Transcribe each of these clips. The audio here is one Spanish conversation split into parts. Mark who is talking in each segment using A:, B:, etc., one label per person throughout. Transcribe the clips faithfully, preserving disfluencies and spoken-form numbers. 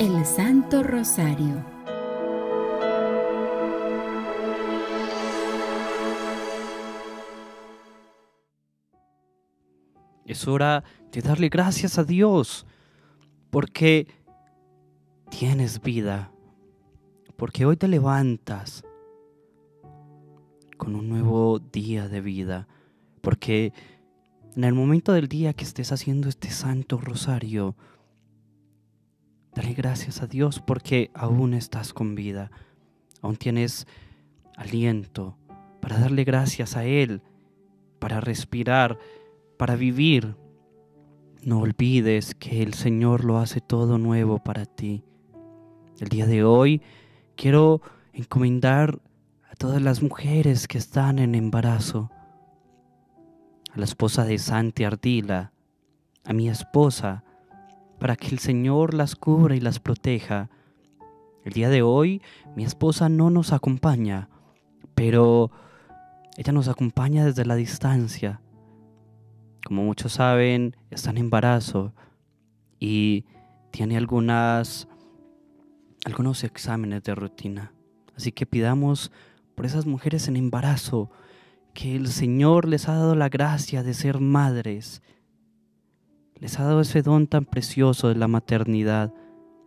A: El Santo Rosario.
B: Es hora de darle gracias a Dios porque tienes vida, porque hoy te levantas con un nuevo día de vida, porque en el momento del día que estés haciendo este Santo Rosario, dale gracias a Dios porque aún estás con vida, aún tienes aliento para darle gracias a Él, para respirar, para vivir. No olvides que el Señor lo hace todo nuevo para ti. El día de hoy quiero encomendar a todas las mujeres que están en embarazo, a la esposa de Santi Ardila, a mi esposa, para que el Señor las cubra y las proteja. El día de hoy mi esposa no nos acompaña, pero ella nos acompaña desde la distancia. Como muchos saben, está en embarazo y tiene algunas, algunos exámenes de rutina. Así que pidamos por esas mujeres en embarazo que el Señor les ha dado la gracia de ser madres. Les ha dado ese don tan precioso de la maternidad.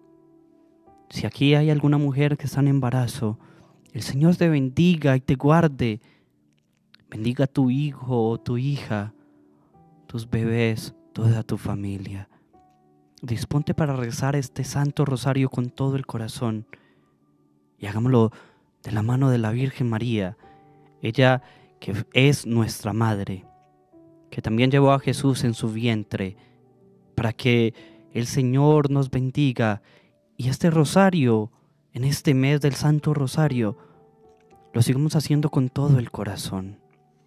B: Si aquí hay alguna mujer que está en embarazo, el Señor te bendiga y te guarde. Bendiga a tu hijo o tu hija, tus bebés, toda tu familia. Disponte para rezar este Santo Rosario con todo el corazón y hagámoslo de la mano de la Virgen María, ella que es nuestra madre, que también llevó a Jesús en su vientre, para que el Señor nos bendiga y este rosario, en este mes del Santo Rosario, lo sigamos haciendo con todo el corazón.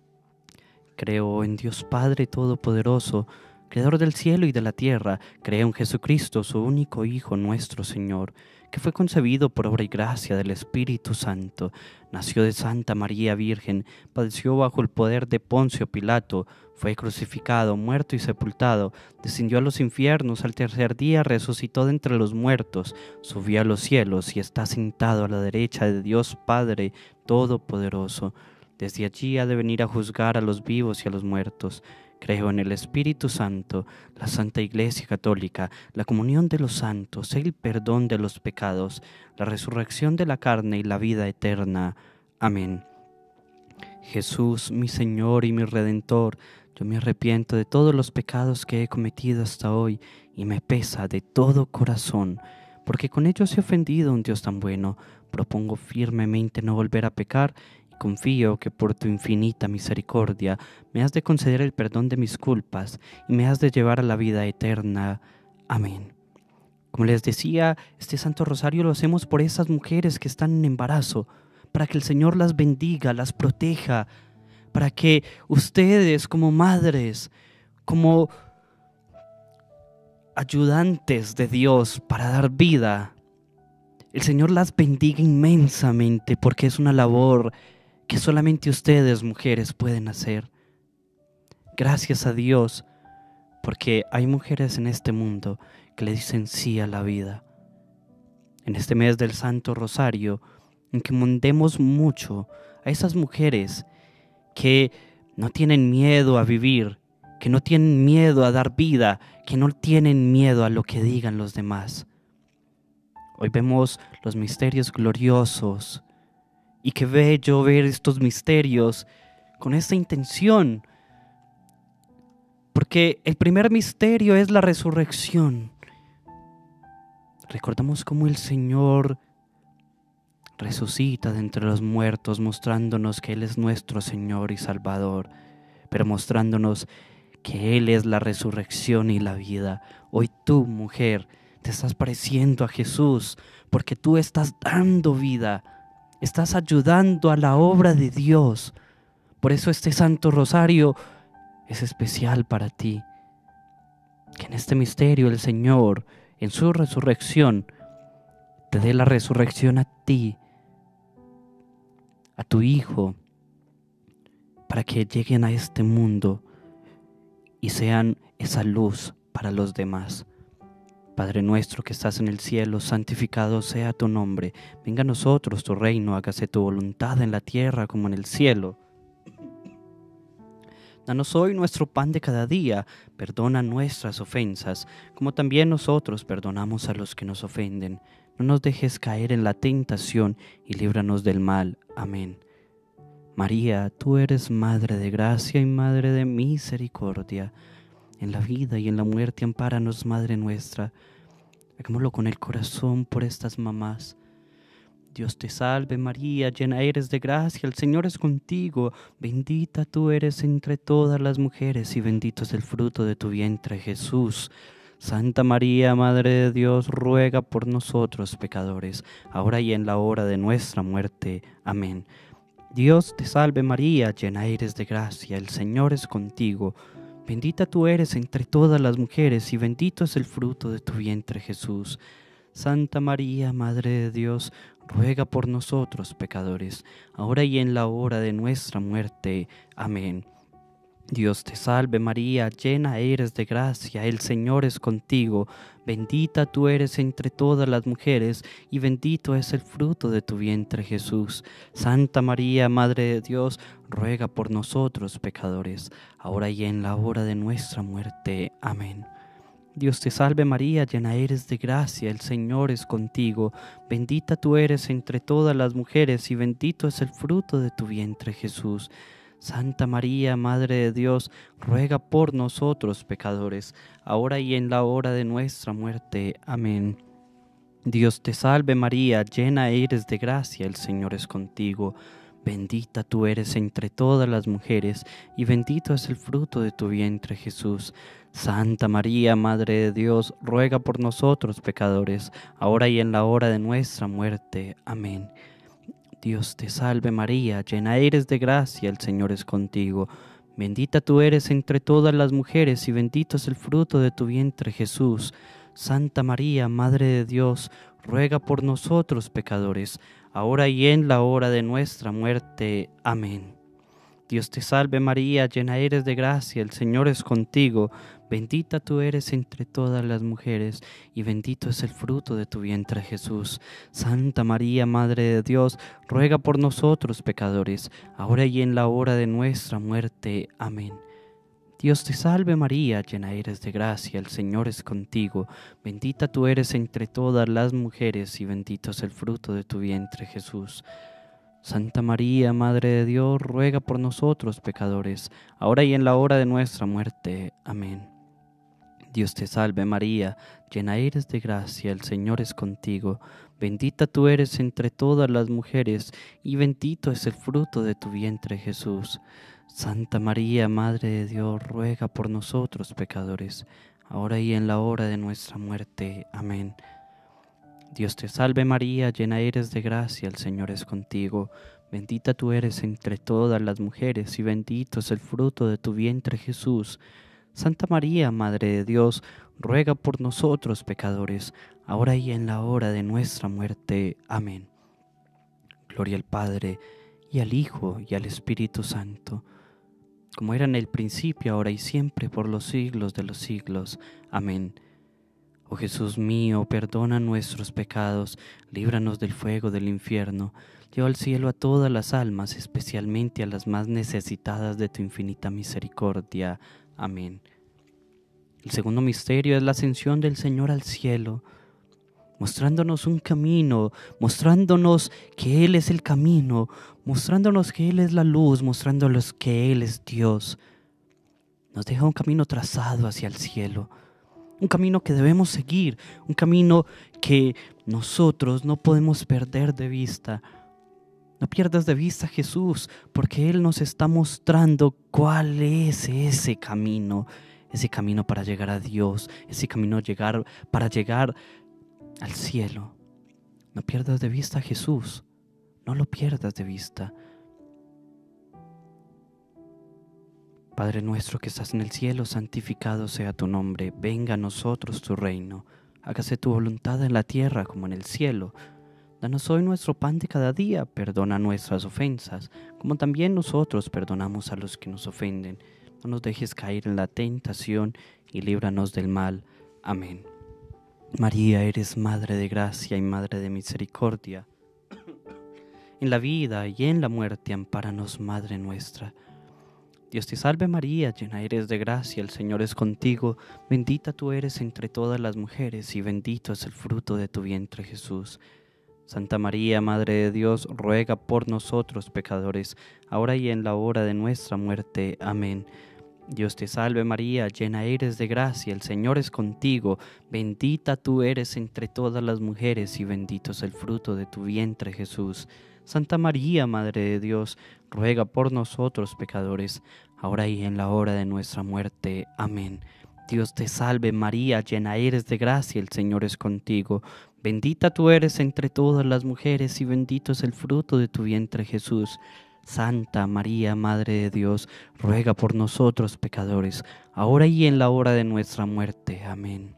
B: Creo en Dios Padre Todopoderoso, Creador del cielo y de la tierra. Creo en Jesucristo, su único Hijo, nuestro Señor, que fue concebido por obra y gracia del Espíritu Santo. Nació de Santa María Virgen, padeció bajo el poder de Poncio Pilato, fue crucificado, muerto y sepultado, descendió a los infiernos, al tercer día resucitó de entre los muertos, subió a los cielos y está sentado a la derecha de Dios Padre Todopoderoso. Desde allí ha de venir a juzgar a los vivos y a los muertos. Creo en el Espíritu Santo, la Santa Iglesia Católica, la comunión de los santos, el perdón de los pecados, la resurrección de la carne y la vida eterna. Amén. Jesús, mi Señor y mi Redentor, yo me arrepiento de todos los pecados que he cometido hasta hoy y me pesa de todo corazón, porque con ellos he ofendido a un Dios tan bueno. Propongo firmemente no volver a pecar. Confío que por tu infinita misericordia me has de conceder el perdón de mis culpas y me has de llevar a la vida eterna. Amén. Como les decía, este Santo Rosario lo hacemos por esas mujeres que están en embarazo, para que el Señor las bendiga, las proteja, para que ustedes como madres, como ayudantes de Dios para dar vida, el Señor las bendiga inmensamente, porque es una labor que solamente ustedes, mujeres, pueden hacer. Gracias a Dios, porque hay mujeres en este mundo que le dicen sí a la vida. En este mes del Santo Rosario, en que encomendemos mucho a esas mujeres que no tienen miedo a vivir, que no tienen miedo a dar vida, que no tienen miedo a lo que digan los demás. Hoy vemos los misterios gloriosos. Y qué bello ver estos misterios con esta intención. Porque el primer misterio es la resurrección. Recordamos cómo el Señor resucita de entre los muertos, mostrándonos que Él es nuestro Señor y Salvador, pero mostrándonos que Él es la resurrección y la vida. Hoy tú, mujer, te estás pareciendo a Jesús, porque tú estás dando vida. Estás ayudando a la obra de Dios. Por eso este Santo Rosario es especial para ti. Que en este misterio el Señor, en su resurrección, te dé la resurrección a ti, a tu hijo, para que lleguen a este mundo y sean esa luz para los demás. Padre nuestro que estás en el cielo, santificado sea tu nombre. Venga a nosotros tu reino, hágase tu voluntad en la tierra como en el cielo. Danos hoy nuestro pan de cada día, perdona nuestras ofensas, como también nosotros perdonamos a los que nos ofenden. No nos dejes caer en la tentación y líbranos del mal. Amén. María, tú eres Madre de gracia y Madre de misericordia. En la vida y en la muerte ampáranos, Madre nuestra. Hagámoslo con el corazón por estas mamás. Dios te salve María, llena eres de gracia, el Señor es contigo. Bendita tú eres entre todas las mujeres y bendito es el fruto de tu vientre, Jesús. Santa María, Madre de Dios, ruega por nosotros pecadores, ahora y en la hora de nuestra muerte. Amén. Dios te salve María, llena eres de gracia, el Señor es contigo. Bendita tú eres entre todas las mujeres y bendito es el fruto de tu vientre, Jesús. Santa María, Madre de Dios, ruega por nosotros pecadores, ahora y en la hora de nuestra muerte. Amén. Dios te salve María, llena eres de gracia, el Señor es contigo. Bendita tú eres entre todas las mujeres y bendito es el fruto de tu vientre, Jesús. Santa María, Madre de Dios, ruega por nosotros pecadores, ahora y en la hora de nuestra muerte. Amén. Dios te salve María, llena eres de gracia, el Señor es contigo. Bendita tú eres entre todas las mujeres y bendito es el fruto de tu vientre, Jesús. Santa María, Madre de Dios, ruega por nosotros pecadores, ahora y en la hora de nuestra muerte. Amén. Dios te salve María, llena eres de gracia, el Señor es contigo. Bendita tú eres entre todas las mujeres, y bendito es el fruto de tu vientre, Jesús. Santa María, Madre de Dios, ruega por nosotros pecadores, ahora y en la hora de nuestra muerte. Amén. Dios te salve María, llena eres de gracia, el Señor es contigo. Bendita tú eres entre todas las mujeres y bendito es el fruto de tu vientre, Jesús. Santa María, Madre de Dios, ruega por nosotros pecadores, ahora y en la hora de nuestra muerte. Amén. Dios te salve María, llena eres de gracia, el Señor es contigo. Bendita tú eres entre todas las mujeres, y bendito es el fruto de tu vientre, Jesús. Santa María, Madre de Dios, ruega por nosotros pecadores, ahora y en la hora de nuestra muerte. Amén. Dios te salve María, llena eres de gracia, el Señor es contigo. Bendita tú eres entre todas las mujeres, y bendito es el fruto de tu vientre, Jesús. Santa María, Madre de Dios, ruega por nosotros pecadores, ahora y en la hora de nuestra muerte. Amén. Dios te salve María, llena eres de gracia, el Señor es contigo. Bendita tú eres entre todas las mujeres, y bendito es el fruto de tu vientre, Jesús. Santa María, Madre de Dios, ruega por nosotros pecadores, ahora y en la hora de nuestra muerte. Amén. Dios te salve María, llena eres de gracia, el Señor es contigo. Bendita tú eres entre todas las mujeres, y bendito es el fruto de tu vientre, Jesús. Santa María, Madre de Dios, ruega por nosotros pecadores, ahora y en la hora de nuestra muerte. Amén. Gloria al Padre, y al Hijo, y al Espíritu Santo, como era en el principio, ahora y siempre, por los siglos de los siglos. Amén. Oh Jesús mío, perdona nuestros pecados, líbranos del fuego del infierno, lleva al cielo a todas las almas, especialmente a las más necesitadas de tu infinita misericordia. Amén. El segundo misterio es la ascensión del Señor al cielo, mostrándonos un camino, mostrándonos que Él es el camino, mostrándonos que Él es la luz, mostrándonos que Él es Dios. Nos deja un camino trazado hacia el cielo, un camino que debemos seguir, un camino que nosotros no podemos perder de vista. No pierdas de vista a Jesús, porque Él nos está mostrando cuál es ese camino, ese camino para llegar a Dios, ese camino llegar, para llegar al cielo. No pierdas de vista a Jesús, no lo pierdas de vista. Padre nuestro que estás en el cielo, santificado sea tu nombre, venga a nosotros tu reino, hágase tu voluntad en la tierra como en el cielo. Danos hoy nuestro pan de cada día, perdona nuestras ofensas, como también nosotros perdonamos a los que nos ofenden. No nos dejes caer en la tentación y líbranos del mal. Amén. María, eres Madre de gracia y Madre de misericordia. En la vida y en la muerte, ampáranos, Madre nuestra. Dios te salve María, llena eres de gracia, el Señor es contigo. Bendita tú eres entre todas las mujeres y bendito es el fruto de tu vientre, Jesús. Santa María, Madre de Dios, ruega por nosotros pecadores, ahora y en la hora de nuestra muerte. Amén. Dios te salve María, llena eres de gracia, el Señor es contigo, bendita tú eres entre todas las mujeres y bendito es el fruto de tu vientre, Jesús. Santa María, Madre de Dios, ruega por nosotros pecadores, ahora y en la hora de nuestra muerte. Amén. Dios te salve María, llena eres de gracia, el Señor es contigo, bendita tú eres entre todas las mujeres y bendito es el fruto de tu vientre, Jesús. Santa María, Madre de Dios, ruega por nosotros pecadores, ahora y en la hora de nuestra muerte. Amén.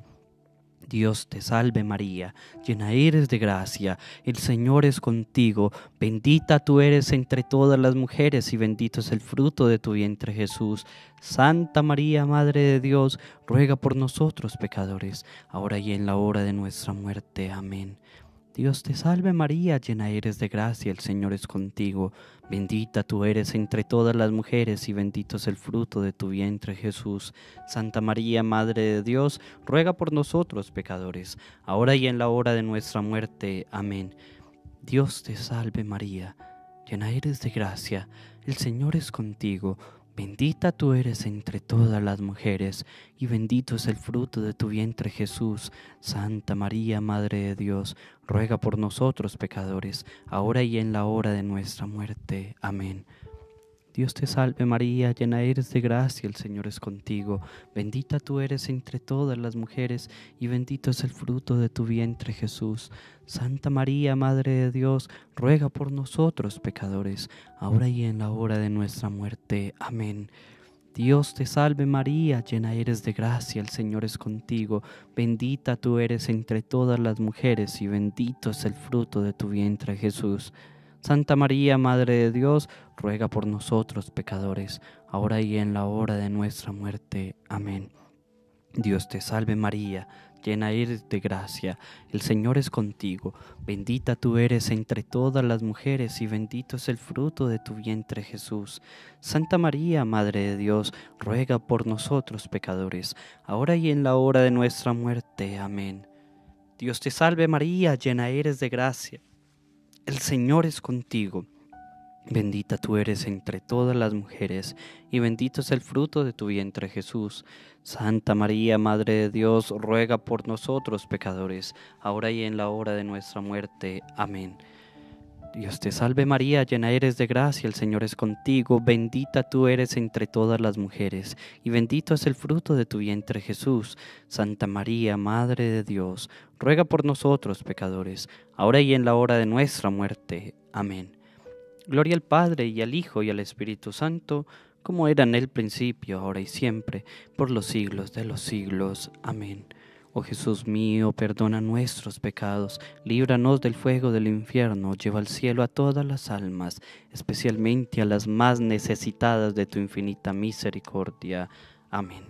B: Dios te salve María, llena eres de gracia, el Señor es contigo, bendita tú eres entre todas las mujeres y bendito es el fruto de tu vientre, Jesús. Santa María, Madre de Dios, ruega por nosotros pecadores, ahora y en la hora de nuestra muerte. Amén. Dios te salve María, llena eres de gracia, el Señor es contigo, bendita tú eres entre todas las mujeres y bendito es el fruto de tu vientre, Jesús. Santa María, Madre de Dios, ruega por nosotros pecadores, ahora y en la hora de nuestra muerte. Amén. Dios te salve María, llena eres de gracia, el Señor es contigo, bendita tú eres entre todas las mujeres, y bendito es el fruto de tu vientre, Jesús. Santa María, Madre de Dios, ruega por nosotros pecadores, ahora y en la hora de nuestra muerte. Amén. Dios te salve María, llena eres de gracia, el Señor es contigo, bendita tú eres entre todas las mujeres, y bendito es el fruto de tu vientre, Jesús. Santa María, Madre de Dios, ruega por nosotros pecadores, ahora y en la hora de nuestra muerte. Amén. Dios te salve María, llena eres de gracia, el Señor es contigo, bendita tú eres entre todas las mujeres, y bendito es el fruto de tu vientre, Jesús. Santa María, Madre de Dios, ruega por nosotros pecadores, ahora y en la hora de nuestra muerte. Amén. Dios te salve María, llena eres de gracia, el Señor es contigo, bendita tú eres entre todas las mujeres y bendito es el fruto de tu vientre, Jesús. Santa María, Madre de Dios, ruega por nosotros pecadores, ahora y en la hora de nuestra muerte. Amén. Dios te salve María, llena eres de gracia, el Señor es contigo, bendita tú eres entre todas las mujeres, y bendito es el fruto de tu vientre, Jesús. Santa María, Madre de Dios, ruega por nosotros pecadores, ahora y en la hora de nuestra muerte. Amén. Dios te salve María, llena eres de gracia, el Señor es contigo, bendita tú eres entre todas las mujeres, y bendito es el fruto de tu vientre, Jesús. Santa María, Madre de Dios, ruega por nosotros pecadores, ahora y en la hora de nuestra muerte. Amén. Gloria al Padre, y al Hijo, y al Espíritu Santo, como era en el principio, ahora y siempre, por los siglos de los siglos. Amén. Oh Jesús mío, perdona nuestros pecados, líbranos del fuego del infierno, lleva al cielo a todas las almas, especialmente a las más necesitadas de tu infinita misericordia. Amén.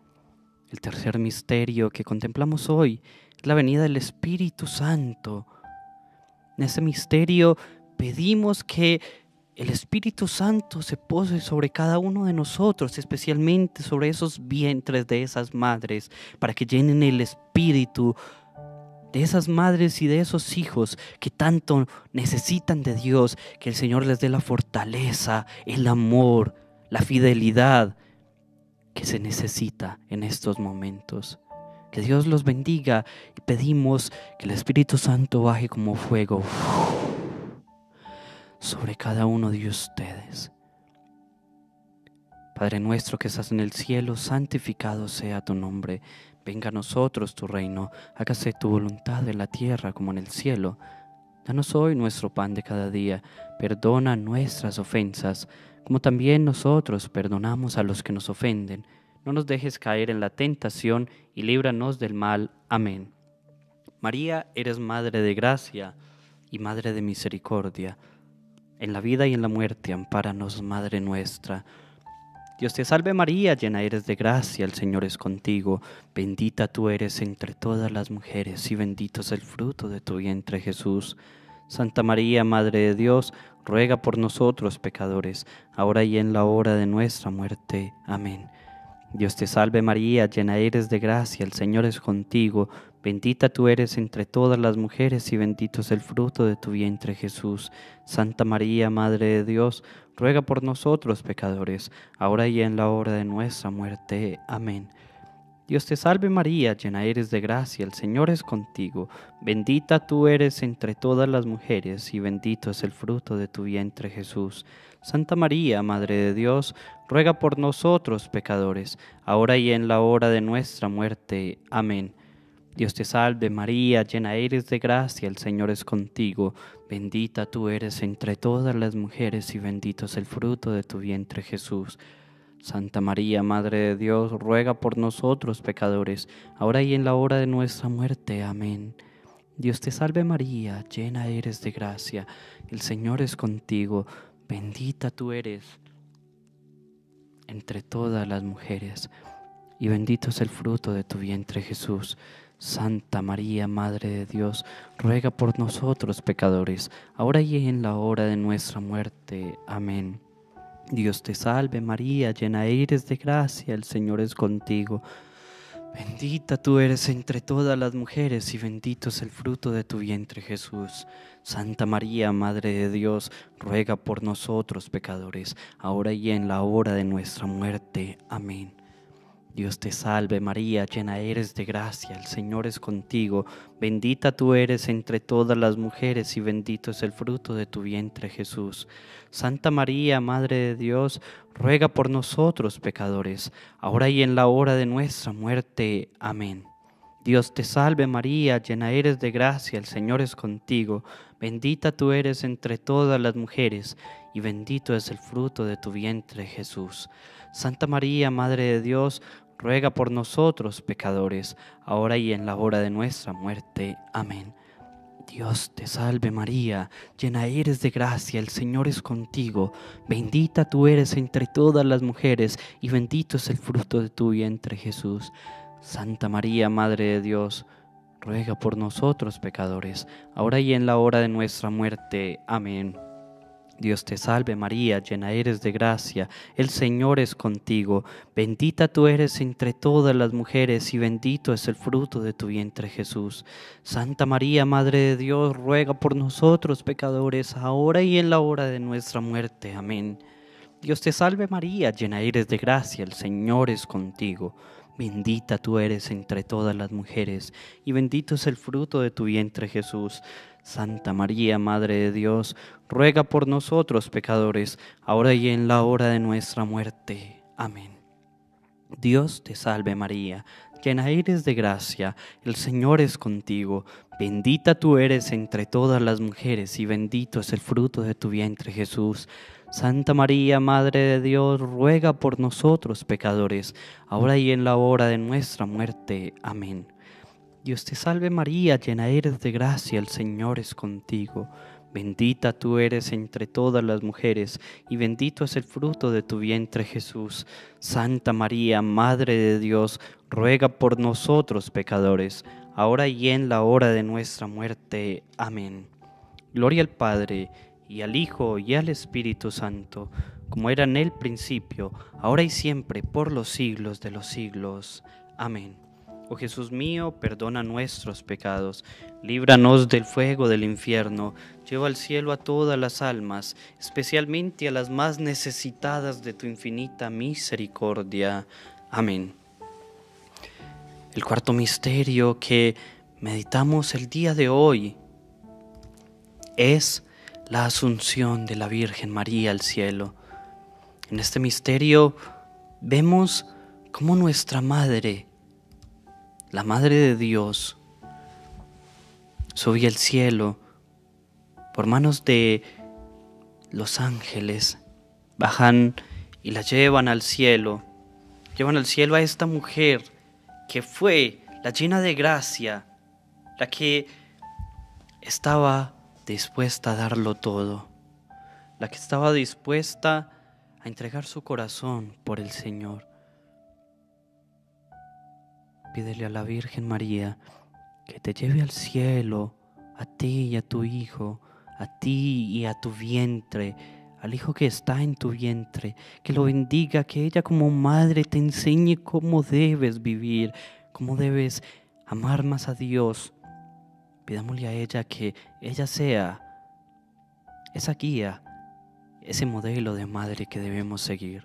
B: El tercer misterio que contemplamos hoy es la venida del Espíritu Santo. En ese misterio pedimos que el Espíritu Santo se pose sobre cada uno de nosotros, especialmente sobre esos vientres de esas madres, para que llenen el espíritu de esas madres y de esos hijos que tanto necesitan de Dios, que el Señor les dé la fortaleza, el amor, la fidelidad que se necesita en estos momentos. Que Dios los bendiga y pedimos que el Espíritu Santo baje como fuego sobre cada uno de ustedes. Padre nuestro que estás en el cielo, santificado sea tu nombre. Venga a nosotros tu reino, hágase tu voluntad en la tierra como en el cielo. Danos hoy nuestro pan de cada día, perdona nuestras ofensas, como también nosotros perdonamos a los que nos ofenden. No nos dejes caer en la tentación y líbranos del mal. Amén. María, eres Madre de gracia y Madre de misericordia. En la vida y en la muerte, ampáranos, Madre nuestra. Dios te salve María, llena eres de gracia, el Señor es contigo. Bendita tú eres entre todas las mujeres y bendito es el fruto de tu vientre Jesús. Santa María, Madre de Dios, ruega por nosotros pecadores, ahora y en la hora de nuestra muerte. Amén. Dios te salve María, llena eres de gracia, el Señor es contigo. Bendita tú eres entre todas las mujeres y bendito es el fruto de tu vientre Jesús. Santa María, Madre de Dios, ruega por nosotros pecadores, ahora y en la hora de nuestra muerte. Amén. Dios te salve María, llena eres de gracia, el Señor es contigo. Bendita tú eres entre todas las mujeres y bendito es el fruto de tu vientre Jesús. Santa María, Madre de Dios, ruega por nosotros pecadores, ahora y en la hora de nuestra muerte. Amén. Dios te salve María, llena eres de gracia, el Señor es contigo. Bendita tú eres entre todas las mujeres y bendito es el fruto de tu vientre Jesús. Santa María, Madre de Dios, ruega por nosotros pecadores, ahora y en la hora de nuestra muerte. Amén. Dios te salve María, llena eres de gracia, el Señor es contigo. Bendita tú eres entre todas las mujeres y bendito es el fruto de tu vientre Jesús. Santa María, Madre de Dios, ruega por nosotros pecadores, ahora y en la hora de nuestra muerte. Amén. Dios te salve María, llena eres de gracia, el Señor es contigo. Bendita tú eres entre todas las mujeres y bendito es el fruto de tu vientre Jesús. Santa María, Madre de Dios, ruega por nosotros pecadores, ahora y en la hora de nuestra muerte. Amén. Dios te salve María, llena eres de gracia, el Señor es contigo. Bendita tú eres entre todas las mujeres y bendito es el fruto de tu vientre Jesús. Santa María, Madre de Dios, ruega por nosotros pecadores, ahora y en la hora de nuestra muerte. Amén. Dios te salve María, llena eres de gracia, el Señor es contigo. Bendita tú eres entre todas las mujeres y bendito es el fruto de tu vientre Jesús. Santa María, Madre de Dios, ruega por nosotros pecadores, ahora y en la hora de nuestra muerte. Amén. Dios te salve María, llena eres de gracia, el Señor es contigo. Bendita tú eres entre todas las mujeres y bendito es el fruto de tu vientre Jesús. Santa María, Madre de Dios, ruega por nosotros pecadores, ahora y en la hora de nuestra muerte. Amén. Dios te salve María, llena eres de gracia, el Señor es contigo. Bendita tú eres entre todas las mujeres y bendito es el fruto de tu vientre Jesús. Santa María, Madre de Dios, ruega por nosotros pecadores, ahora y en la hora de nuestra muerte. Amén. Dios te salve María, llena eres de gracia, el Señor es contigo. Bendita tú eres entre todas las mujeres y bendito es el fruto de tu vientre Jesús. Santa María, Madre de Dios, ruega por nosotros pecadores, ahora y en la hora de nuestra muerte. Amén. Dios te salve María, llena eres de gracia, el Señor es contigo. Bendita tú eres entre todas las mujeres y bendito es el fruto de tu vientre Jesús. Santa María, Madre de Dios, ruega por nosotros pecadores, ahora y en la hora de nuestra muerte. Amén. Dios te salve María, llena eres de gracia, el Señor es contigo. Bendita tú eres entre todas las mujeres y bendito es el fruto de tu vientre Jesús. Santa María, Madre de Dios, ruega por nosotros pecadores, ahora y en la hora de nuestra muerte. Amén. Gloria al Padre, y al Hijo, y al Espíritu Santo, como era en el principio, ahora y siempre, por los siglos de los siglos. Amén. Oh Jesús mío, perdona nuestros pecados, líbranos del fuego del infierno, lleva al cielo a todas las almas, especialmente a las más necesitadas de tu infinita misericordia. Amén. El cuarto misterio que meditamos el día de hoy es la asunción de la Virgen María al cielo. En este misterio vemos cómo nuestra Madre, la Madre de Dios, sube al cielo por manos de los ángeles, bajan y la llevan al cielo, llevan al cielo a esta mujer que fue la llena de gracia, la que estaba dispuesta a darlo todo, la que estaba dispuesta a entregar su corazón por el Señor. Pídele a la Virgen María que te lleve al cielo, a ti y a tu hijo, a ti y a tu vientre, al hijo que está en tu vientre, que lo bendiga, que ella como madre te enseñe cómo debes vivir, cómo debes amar más a Dios. Pidámosle a ella que ella sea esa guía, ese modelo de madre que debemos seguir.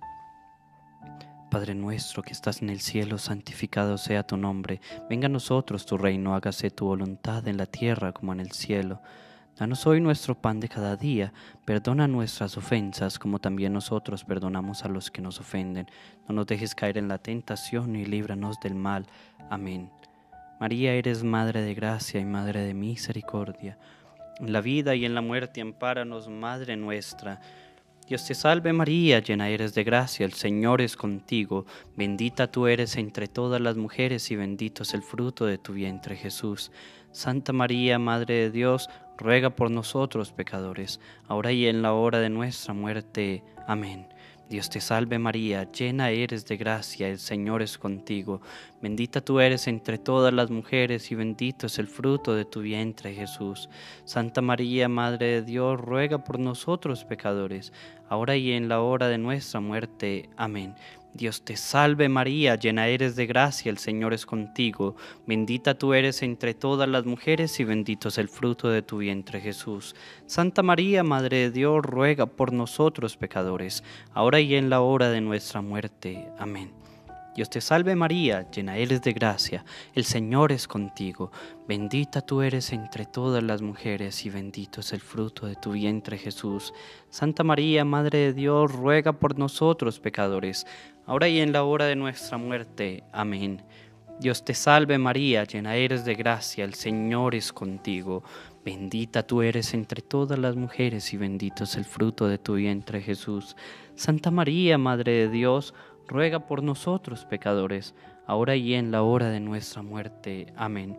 B: Padre nuestro que estás en el cielo, santificado sea tu nombre. Venga a nosotros tu reino, hágase tu voluntad en la tierra como en el cielo. Danos hoy nuestro pan de cada día, perdona nuestras ofensas como también nosotros perdonamos a los que nos ofenden. No nos dejes caer en la tentación y líbranos del mal. Amén. María, eres Madre de gracia y Madre de misericordia. En la vida y en la muerte ampáranos, Madre nuestra. Dios te salve María, llena eres de gracia, el Señor es contigo. Bendita tú eres entre todas las mujeres y bendito es el fruto de tu vientre Jesús. Santa María, Madre de Dios, ruega por nosotros pecadores, ahora y en la hora de nuestra muerte. Amén. Dios te salve María, llena eres de gracia, el Señor es contigo. Bendita tú eres entre todas las mujeres y bendito es el fruto de tu vientre Jesús. Santa María, Madre de Dios, ruega por nosotros pecadores, ahora y en la hora de nuestra muerte. Amén. Dios te salve María, llena eres de gracia, el Señor es contigo. Bendita tú eres entre todas las mujeres y bendito es el fruto de tu vientre Jesús. Santa María, Madre de Dios, ruega por nosotros pecadores, ahora y en la hora de nuestra muerte. Amén. Dios te salve María, llena eres de gracia, el Señor es contigo. Bendita tú eres entre todas las mujeres y bendito es el fruto de tu vientre Jesús. Santa María, Madre de Dios, ruega por nosotros pecadores, ahora y en la hora de nuestra muerte. Amén. Dios te salve María, llena eres de gracia, el Señor es contigo. Bendita tú eres entre todas las mujeres y bendito es el fruto de tu vientre Jesús. Santa María, Madre de Dios, ruega por nosotros pecadores, ahora y en la hora de nuestra muerte. Amén.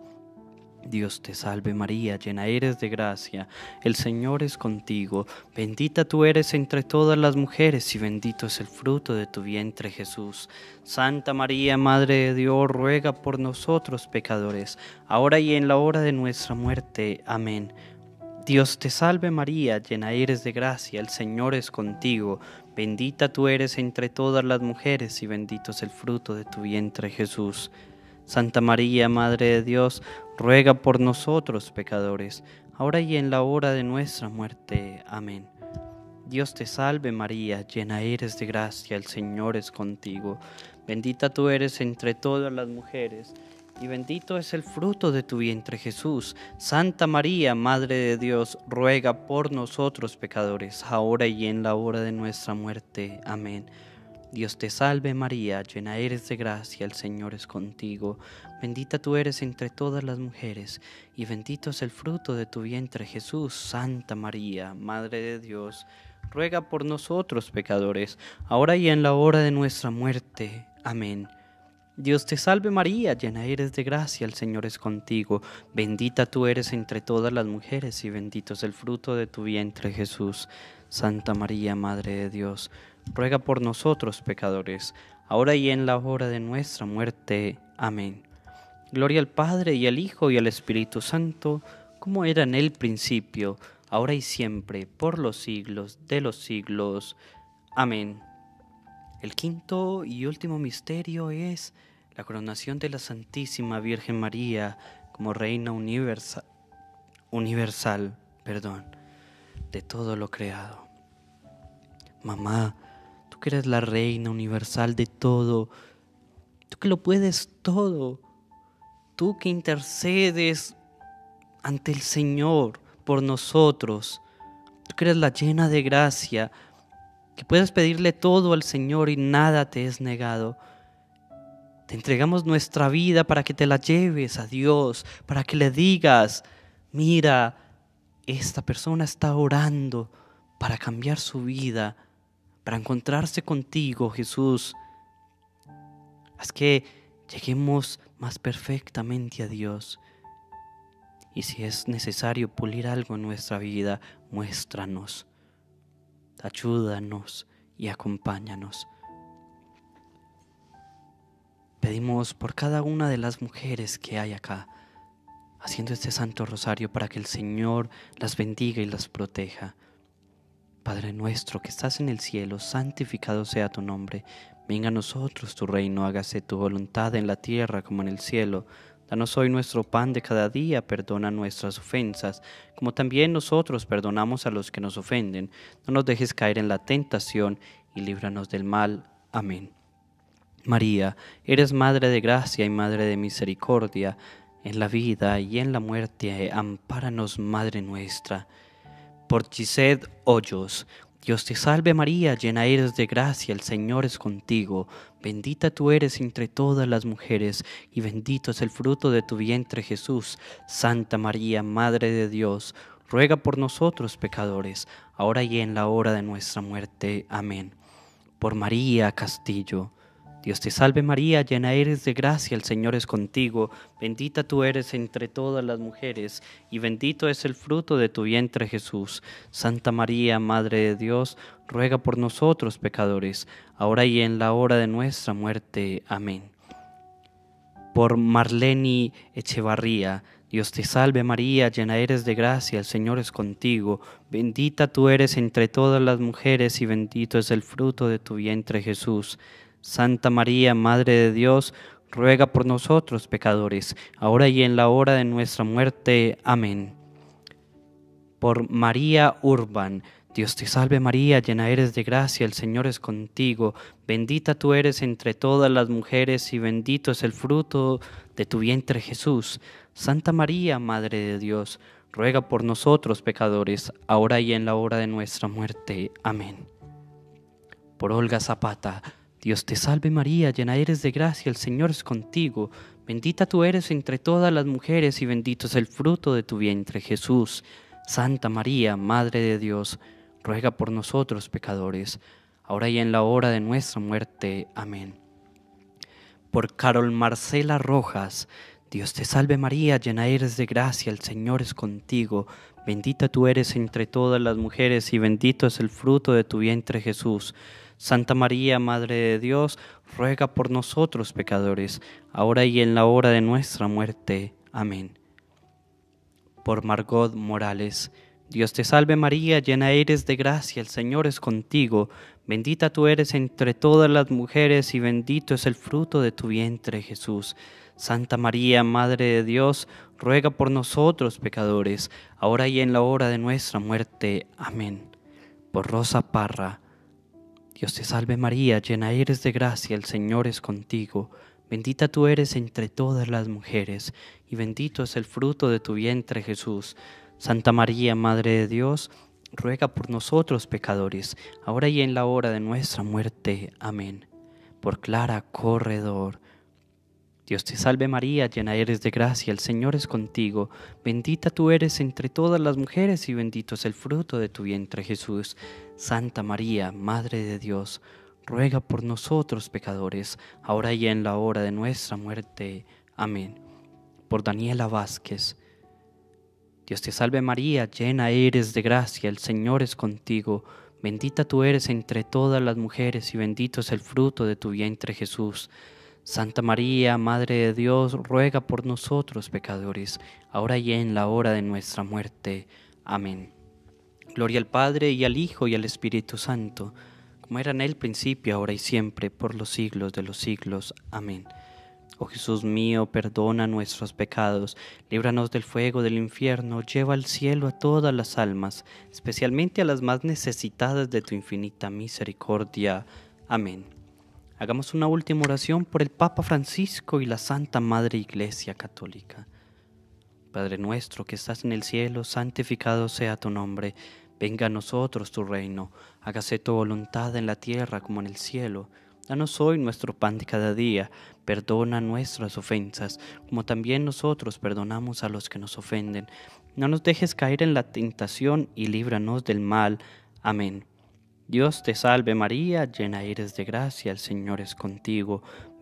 B: Dios te salve María, llena eres de gracia, el Señor es contigo. Bendita tú eres entre todas las mujeres y bendito es el fruto de tu vientre Jesús. Santa María, Madre de Dios, ruega por nosotros pecadores, ahora y en la hora de nuestra muerte. Amén. Dios te salve María, llena eres de gracia, el Señor es contigo. Bendita tú eres entre todas las mujeres y bendito es el fruto de tu vientre Jesús. Santa María, Madre de Dios, ruega por nosotros pecadores, ahora y en la hora de nuestra muerte. Amén. Dios te salve María, llena eres de gracia, el Señor es contigo. Bendita tú eres entre todas las mujeres, y bendito es el fruto de tu vientre Jesús. Santa María, Madre de Dios, ruega por nosotros pecadores, ahora y en la hora de nuestra muerte. Amén. Dios te salve María, llena eres de gracia, el Señor es contigo. Bendita tú eres entre todas las mujeres, y bendito es el fruto de tu vientre Jesús. Santa María, Madre de Dios, ruega por nosotros pecadores, ahora y en la hora de nuestra muerte. Amén. Dios te salve María, llena eres de gracia, el Señor es contigo. Bendita tú eres entre todas las mujeres, y bendito es el fruto de tu vientre Jesús. Santa María, Madre de Dios, ruega por nosotros pecadores, ahora y en la hora de nuestra muerte. Amén. Gloria al Padre, y al Hijo, y al Espíritu Santo, como era en el principio, ahora y siempre, por los siglos de los siglos. Amén. El quinto y último misterio es la coronación de la Santísima Virgen María como Reina universal, universal, perdón, de todo lo creado. Mamá, tú que eres la Reina universal de todo, tú que lo puedes todo, tú que intercedes ante el Señor por nosotros, tú que eres la llena de gracia, que puedes pedirle todo al Señor y nada te es negado. Te entregamos nuestra vida para que te la lleves a Dios, para que le digas, mira, esta persona está orando para cambiar su vida, para encontrarse contigo, Jesús. Haz que lleguemos más perfectamente a Dios. Y si es necesario pulir algo en nuestra vida, muéstranos. Ayúdanos y acompáñanos. Pedimos por cada una de las mujeres que hay acá, haciendo este Santo Rosario, para que el Señor las bendiga y las proteja. Padre nuestro que estás en el cielo, santificado sea tu nombre. Venga a nosotros tu reino, hágase tu voluntad en la tierra como en el cielo. Danos hoy nuestro pan de cada día, perdona nuestras ofensas, como también nosotros perdonamos a los que nos ofenden. No nos dejes caer en la tentación y líbranos del mal. Amén. María, eres Madre de gracia y Madre de misericordia. En la vida y en la muerte, ampáranos, Madre nuestra. Por Gisette Hoyos. Dios te salve María, llena eres de gracia, el Señor es contigo. Bendita tú eres entre todas las mujeres, y bendito es el fruto de tu vientre Jesús. Santa María, Madre de Dios, ruega por nosotros pecadores, ahora y en la hora de nuestra muerte. Amén. Por María Castillo. Dios te salve María, llena eres de gracia, el Señor es contigo, bendita tú eres entre todas las mujeres, y bendito es el fruto de tu vientre Jesús. Santa María, Madre de Dios, ruega por nosotros pecadores, ahora y en la hora de nuestra muerte. Amén. Por Marlene Echevarría. Dios te salve María, llena eres de gracia, el Señor es contigo, bendita tú eres entre todas las mujeres, y bendito es el fruto de tu vientre Jesús. Santa María, Madre de Dios, ruega por nosotros pecadores, ahora y en la hora de nuestra muerte. Amén. Por María Urban. Dios te salve María, llena eres de gracia, el Señor es contigo, bendita tú eres entre todas las mujeres, y bendito es el fruto de tu vientre Jesús. Santa María, Madre de Dios, ruega por nosotros pecadores, ahora y en la hora de nuestra muerte. Amén. Por Olga Zapata. Dios te salve María, llena eres de gracia, el Señor es contigo, bendita tú eres entre todas las mujeres, y bendito es el fruto de tu vientre Jesús. Santa María, Madre de Dios, ruega por nosotros pecadores, ahora y en la hora de nuestra muerte. Amén. Por Carol Marcela Rojas. Dios te salve María, llena eres de gracia, el Señor es contigo, bendita tú eres entre todas las mujeres, y bendito es el fruto de tu vientre Jesús. Santa María, Madre de Dios, ruega por nosotros pecadores, ahora y en la hora de nuestra muerte. Amén. Por Margot Morales. Dios te salve María, llena eres de gracia, el Señor es contigo, bendita tú eres entre todas las mujeres, y bendito es el fruto de tu vientre Jesús. Santa María, Madre de Dios, ruega por nosotros pecadores, ahora y en la hora de nuestra muerte. Amén. Por Rosa Parra. Dios te salve María, llena eres de gracia, el Señor es contigo, bendita tú eres entre todas las mujeres, y bendito es el fruto de tu vientre Jesús. Santa María, Madre de Dios, ruega por nosotros pecadores, ahora y en la hora de nuestra muerte. Amén. Por Clara Corredor. Dios te salve María, llena eres de gracia, el Señor es contigo, bendita tú eres entre todas las mujeres, y bendito es el fruto de tu vientre Jesús. Santa María, Madre de Dios, ruega por nosotros pecadores, ahora y en la hora de nuestra muerte. Amén. Por Daniela Vázquez. Dios te salve María, llena eres de gracia, el Señor es contigo, bendita tú eres entre todas las mujeres, y bendito es el fruto de tu vientre Jesús. Santa María, Madre de Dios, ruega por nosotros pecadores, ahora y en la hora de nuestra muerte. Amén. Gloria al Padre, y al Hijo, y al Espíritu Santo, como era en el principio, ahora y siempre, por los siglos de los siglos. Amén. Oh Jesús mío, perdona nuestros pecados, líbranos del fuego del infierno, lleva al cielo a todas las almas, especialmente a las más necesitadas de tu infinita misericordia. Amén. Hagamos una última oración por el Papa Francisco y la Santa Madre Iglesia Católica. Padre nuestro que estás en el cielo, santificado sea tu nombre. Venga a nosotros tu reino. Hágase tu voluntad en la tierra como en el cielo. Danos hoy nuestro pan de cada día. Perdona nuestras ofensas, como también nosotros perdonamos a los que nos ofenden. No nos dejes caer en la tentación y líbranos del mal. Amén. Dios te salve María, llena eres de gracia, el Señor es contigo.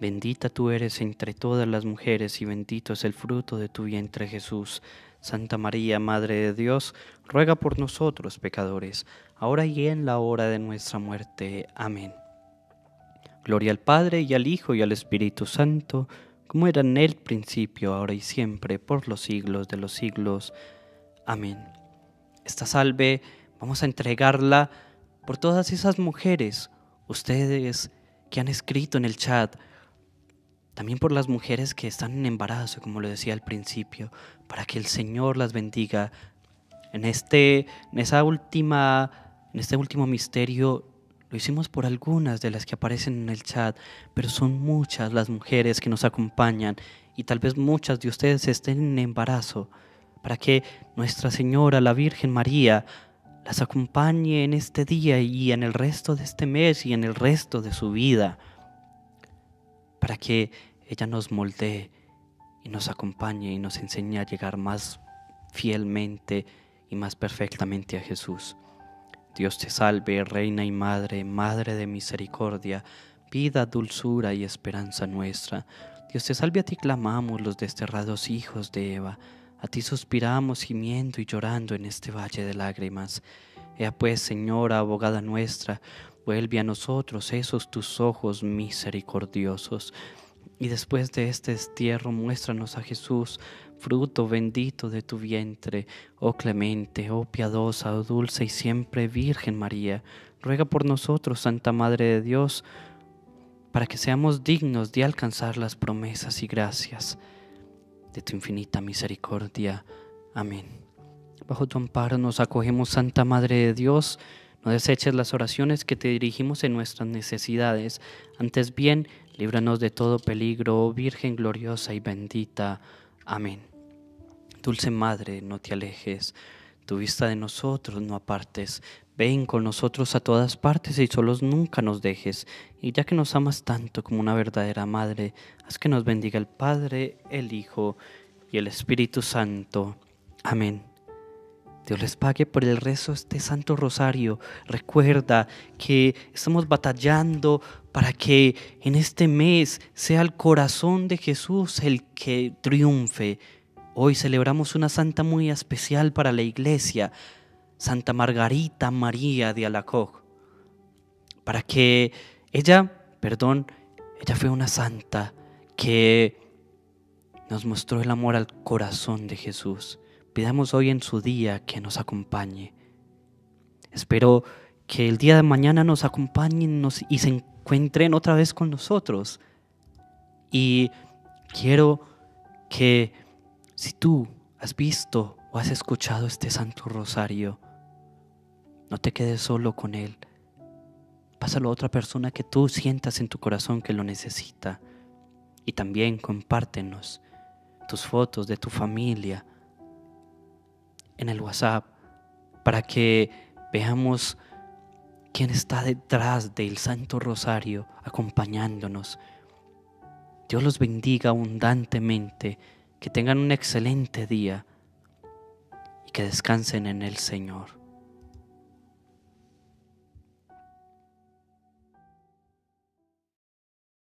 B: Bendita tú eres entre todas las mujeres y bendito es el fruto de tu vientre, Jesús. Santa María, Madre de Dios, ruega por nosotros pecadores, ahora y en la hora de nuestra muerte. Amén. Gloria al Padre, y al Hijo, y al Espíritu Santo, como era en el principio, ahora y siempre, por los siglos de los siglos. Amén. Esta salve vamos a entregarla por todas esas mujeres, ustedes que han escrito en el chat, también por las mujeres que están en embarazo, como lo decía al principio, para que el Señor las bendiga. En este, en esa última, en este último misterio lo hicimos por algunas de las que aparecen en el chat, pero son muchas las mujeres que nos acompañan y tal vez muchas de ustedes estén en embarazo, para que Nuestra Señora, la Virgen María, las acompañe en este día y en el resto de este mes y en el resto de su vida, para que ella nos moldee y nos acompañe y nos enseñe a llegar más fielmente y más perfectamente a Jesús. Dios te salve, Reina y Madre, Madre de misericordia, vida, dulzura y esperanza nuestra. Dios te salve, a ti clamamos los desterrados hijos de Eva, a ti suspiramos gimiendo y llorando en este valle de lágrimas. Ea pues, Señora, abogada nuestra, vuelve a nosotros esos tus ojos misericordiosos, y después de este destierro muéstranos a Jesús, fruto bendito de tu vientre. Oh clemente, oh piadosa, oh dulce y siempre Virgen María, ruega por nosotros, Santa Madre de Dios, para que seamos dignos de alcanzar las promesas y gracias de tu infinita misericordia. Amén. Bajo tu amparo nos acogemos, Santa Madre de Dios. No deseches las oraciones que te dirigimos en nuestras necesidades. Antes bien, líbranos de todo peligro, oh Virgen gloriosa y bendita. Amén. Dulce Madre, no te alejes, tu vista de nosotros no apartes. Ven con nosotros a todas partes y solos nunca nos dejes. Y ya que nos amas tanto como una verdadera madre, haz que nos bendiga el Padre, el Hijo y el Espíritu Santo. Amén. Dios les pague por el rezo de este Santo Rosario. Recuerda que estamos batallando para que en este mes sea el corazón de Jesús el que triunfe. Hoy celebramos una santa muy especial para la iglesia, Santa Margarita María de Alacoque, para que ella, perdón, ella fue una santa que nos mostró el amor al corazón de Jesús. Pidamos hoy en su día que nos acompañe. Espero que el día de mañana nos acompañen nos, y se encuentren otra vez con nosotros. Y quiero que si tú has visto o has escuchado este Santo Rosario, no te quedes solo con él. Pásalo a otra persona que tú sientas en tu corazón que lo necesita. Y también compártenos tus fotos de tu familia en el WhatsApp para que veamos quién está detrás del Santo Rosario acompañándonos. Dios los bendiga abundantemente, que tengan un excelente día y que descansen en el Señor.